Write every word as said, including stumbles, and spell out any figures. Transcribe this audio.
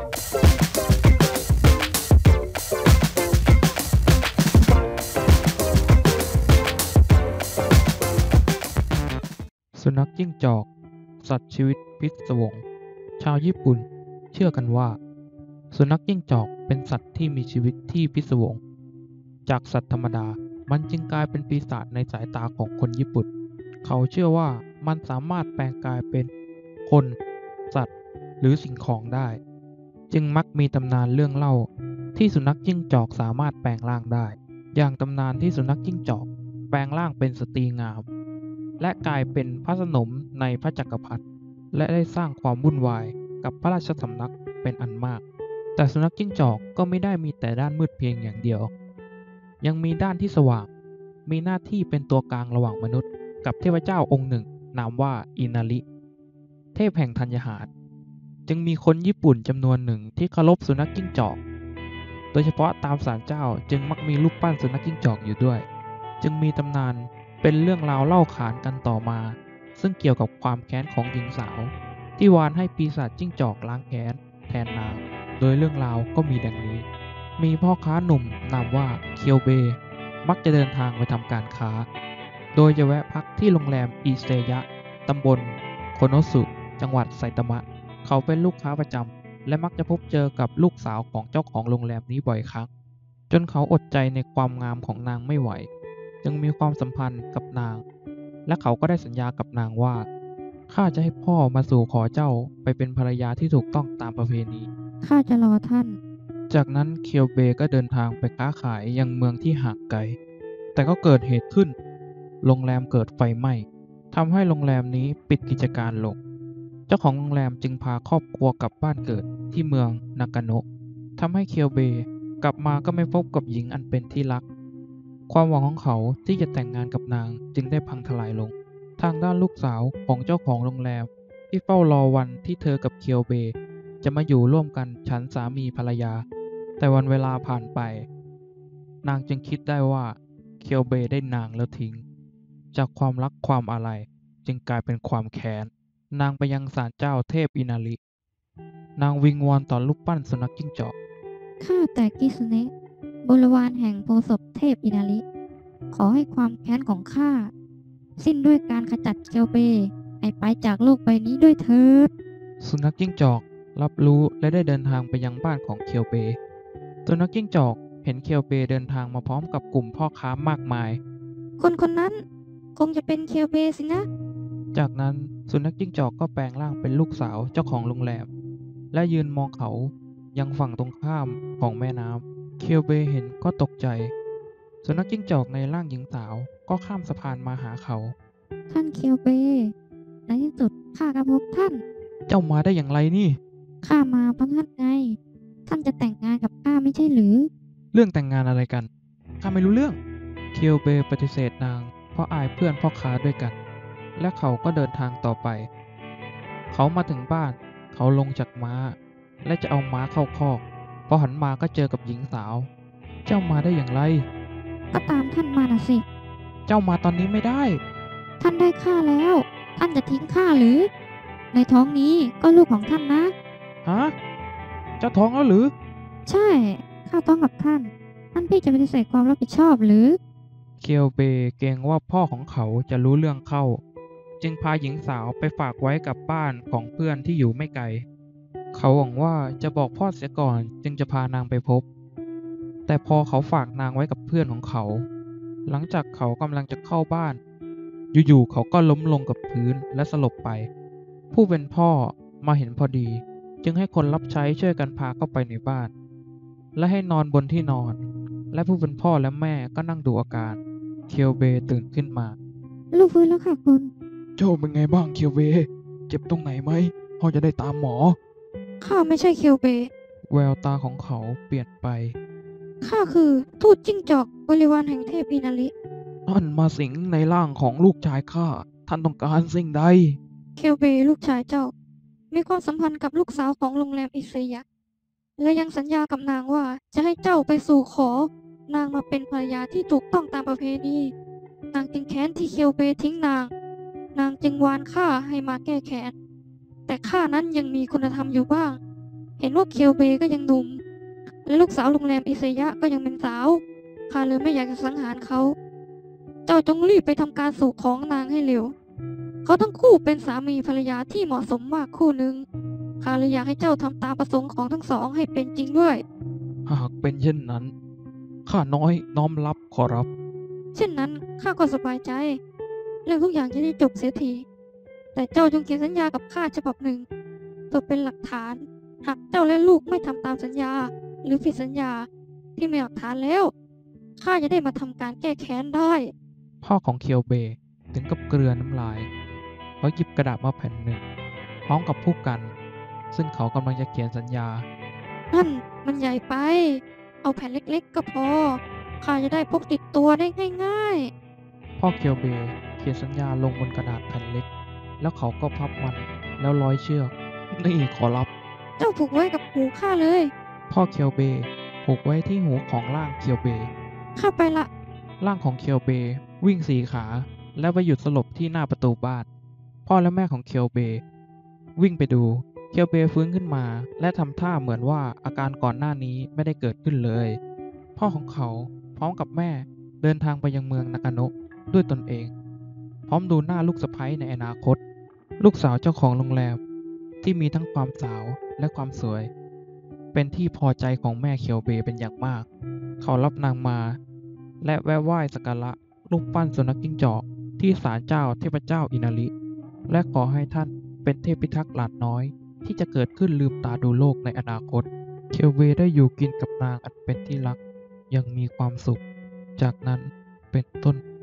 สุนัขจิ้งจอกสัตว์ชีวิตพิศวงชาวญี่ปุ่นเชื่อกันว่าสุนัขจิ้งจอกเป็นสัตว์ที่มีชีวิตที่พิศวงจากสัตว์ธรรมดามันจึงกลายเป็นปีศาจในสายตาของคนญี่ปุ่นเขาเชื่อว่ามันสามารถแปลงกายเป็นคนสัตว์หรือสิ่งของได้จึงมักมีตำนานเรื่องเล่าที่สุนัขจิ้งจอกสามารถแปลงร่างได้อย่างตำนานที่สุนัขจิ้งจอกแปลงร่างเป็นสตรีงามและกลายเป็นพระสนมในพระจักรพรรดิและได้สร้างความวุ่นวายกับพระราชสำนักเป็นอันมากแต่สุนัขจิ้งจอกก็ไม่ได้มีแต่ด้านมืดเพียงอย่างเดียวยังมีด้านที่สว่างมีหน้าที่เป็นตัวกลางระหว่างมนุษย์กับเทพเจ้าองค์หนึ่งนามว่าอินาริเทพแห่งธัญญาหารจึงมีคนญี่ปุ่นจำนวนหนึ่งที่เคารพสุนัขจิ้งจอกโดยเฉพาะตามศาลเจ้าจึงมักมีรูปปั้นสุนัขจิ้งจอกอยู่ด้วยจึงมีตำนานเป็นเรื่องราวเล่าขานกันต่อมาซึ่งเกี่ยวกับความแค้นของหญิงสาวที่วานให้ปีศาจจิ้งจอกล้างแค้นแทนนางโดยเรื่องราวก็มีดังนี้มีพ่อค้าหนุ่มนามว่าเคียวเบมักจะเดินทางไปทำการค้าโดยจะแวะพักที่โรงแรมอิเซยะตำบลโคโนสุจังหวัดไซตามะเขาเป็นลูกค้าประจำและมักจะพบเจอกับลูกสาวของเจ้าของโรงแรมนี้บ่อยครั้งจนเขาอดใจในความงามของนางไม่ไหวจึงมีความสัมพันธ์กับนางและเขาก็ได้สัญญากับนางว่าข้าจะให้พ่อมาสู่ขอเจ้าไปเป็นภรรยาที่ถูกต้องตามประเพณีข้าจะรอท่านจากนั้นเคียวเบก็เดินทางไปค้าขายยังเมืองที่ห่างไกลแต่ก็เกิดเหตุขึ้นโรงแรมเกิดไฟไหม้ทำให้โรงแรมนี้ปิดกิจการลงเจ้าของโรงแรมจึงพาครอบครัวกลับบ้านเกิดที่เมืองนากาโนะทำให้เคียวเบกลับมาก็ไม่พบกับหญิงอันเป็นที่รักความหวังของเขาที่จะแต่งงานกับนางจึงได้พังทลายลงทางด้านลูกสาวของเจ้าของโรงแรมที่เฝ้ารอวันที่เธอกับเคียวเบจะมาอยู่ร่วมกันฉันสามีภรรยาแต่วันเวลาผ่านไปนางจึงคิดได้ว่าเคียวเบได้นางแล้วทิ้งจากความรักความอาลัยจึงกลายเป็นความแค้นนางไปยังศาลเจ้าเทพอินารินางวิงวอนต่อรูปปั้นสุนัขจิ้งจอกข้าแต่กิสุเนะบริวารแห่งโพธิ์ศพเทพอินาริขอให้ความแค้นของข้าสิ้นด้วยการขจัดเคียวเบให้ไปจากโลกใบนี้ด้วยเถิดสุนัขจิ้งจอกรับรู้และได้เดินทางไปยังบ้านของเคียวเบสุนัขจิ้งจอกเห็นเคียวเบเดินทางมาพร้อมกับกลุ่มพ่อค้ามากมายคนคนนั้นคงจะเป็นเคียวเบสินะจากนั้นสุนัขจิ้งจอกก็แปลงร่างเป็นลูกสาวเจ้าของโรงแรมและยืนมองเขายังฝั่งตรงข้ามของแม่น้ำเคียวเบเห็นก็ตกใจสุนัขจิ้งจอกในร่างหญิงสาวก็ข้ามสะพานมาหาเขาท่านเคียวเบในที่สุดข้าก็พบท่านเจ้ามาได้อย่างไรนี่ข้ามาเพราะท่านไงท่านจะแต่งงานกับข้าไม่ใช่หรือเรื่องแต่งงานอะไรกันข้าไม่รู้เรื่องเคียวเบปฏิเสธนางเพราะอายเพื่อนพ่อค้าด้วยกันและเขาก็เดินทางต่อไปเขามาถึงบ้านเขาลงจากม้าและจะเอาม้าเข้าคอกพอหันมาก็เจอกับหญิงสาวเจ้ามาได้อย่างไรก็ตามท่านมาน่ะสิเจ้ามาตอนนี้ไม่ได้ท่านได้ข้าแล้วท่านจะทิ้งข้าหรือในท้องนี้ก็ลูกของท่านนะฮะเจ้าท้องแล้วหรือใช่ข้าท้องกับท่านท่านพี่จะปฏิเสธความรับผิดชอบหรือเคียวเบเกรงว่าพ่อของเขาจะรู้เรื่องเข้าจึงพาหญิงสาวไปฝากไว้กับบ้านของเพื่อนที่อยู่ไม่ไกลเขาหวังว่าจะบอกพ่อเสียก่อนจึงจะพานางไปพบแต่พอเขาฝากนางไว้กับเพื่อนของเขาหลังจากเขากำลังจะเข้าบ้านอยู่ๆเขาก็ล้มลงกับพื้นและสลบไปผู้เป็นพ่อมาเห็นพอดีจึงให้คนรับใช้ช่วยกันพาเข้าไปในบ้านและให้นอนบนที่นอนและผู้เป็นพ่อและแม่ก็นั่งดูอาการเคียวเบตื่นขึ้นมาลูกฟื้นแล้วค่ะคุณเจ้าเป็นไงบ้างเคียวเบเจ็บตรงไหนไหมพ่อจะได้ตามหมอข้าไม่ใช่เคียวเบแววตาของเขาเปลี่ยนไปข้าคือทูตจิ้งจอกบริวารแห่งเทพอินาริท่านมาสิงในร่างของลูกชายข้าท่านต้องการสิ่งใดเคียวเบลูกชายเจ้ามีความสัมพันธ์กับลูกสาวของโรงแรมอิเซยะและยังสัญญากับนางว่าจะให้เจ้าไปสู่ขอนางมาเป็นภรรยาที่ถูกต้องตามประเพณีนางจึงแค้นที่เคียวเบทิ้งนางนางจึงวานข้าให้มาแก้แค้นแต่ข้านั้นยังมีคุณธรรมอยู่บ้างเห็นว่าเคียวเบก็ยังหนุ่มและลูกสาวโรงแรมอิเซยะก็ยังเป็นสาวข้าเลยไม่อยากจะสังหารเขาเจ้าจงรีบไปทำการสู่ขอนนางให้เร็วเขาทั้งคู่เป็นสามีภรรยาที่เหมาะสมมากคู่หนึ่งข้าเลยอยากให้เจ้าทำตามประสงค์ของทั้งสองให้เป็นจริงด้วยหากเป็นเช่นนั้น ข้าน้อยน้อมรับขอรับเช่นนั้นข้าก็สบายใจเรื่องทุกอย่างจะได้จบเสียทีแต่เจ้าจงเขียนสัญญากับข้าฉบับหนึ่งเพื่อเป็นหลักฐานหากเจ้าและลูกไม่ทำตามสัญญาหรือผิดสัญญาที่มีหลักฐานแล้วข้าจะได้มาทำการแก้แค้นได้พ่อของเคียวเบถึงกับเกลือน้ำลายแล้วหยิบกระดาษมาแผ่นหนึ่งพร้อมกับผู้กัน ซึ่งเขากำลังจะเขียนสัญญานั่นมันใหญ่ไป เอาแผ่นเล็กๆก็พอข้าจะได้พกติดตัวได้ง่ายพ่อเคียวเบเขียนสัญญาลงบนกระดาษแผ่นเล็ก แล้วเขาก็พับมันแล้วร้อยเชือก นี่ขอรับๆ เจ้าผูกไว้กับหูข้าเลยพ่อเคียวเบผูกไว้ที่หูของร่างเคียวเบข้าไปละร่างของเคียวเบวิ่งสี่ขา แล้วไปหยุดสลบที่หน้าประตูบ้าน พ่อและแม่ของเคียวเบวิ่งไปดู เคียวเบฟื้นขึ้นมา และทำท่าเหมือนว่าอาการก่อนหน้านี้ไม่ได้เกิดขึ้นเลย พ่อของเขาพร้อมกับแม่เดินทางไปยังเมืองนากาโนะด้วยตนเอง พร้อมดูหน้าลูกสะใภ้ในอนาคต ลูกสาวเจ้าของโรงแรมที่มีทั้งความสาวและความสวย เป็นที่พอใจของแม่เคียวเบเป็นอย่างมาก เขารับนางมา และแวะไหว้สักการะรูปปั้นสุนัขจิ้งจอกที่ศาลเจ้าเทพเจ้าอินาริ และขอให้ท่านเป็นเทพพิทักษ์หลานน้อย ที่จะเกิดขึ้นลืมตาดูโลกในอนาคต เคียวเวได้อยู่กินกับนางอันเป็นที่รักอยังมีความสุข จากนั้นเป็นต้นไป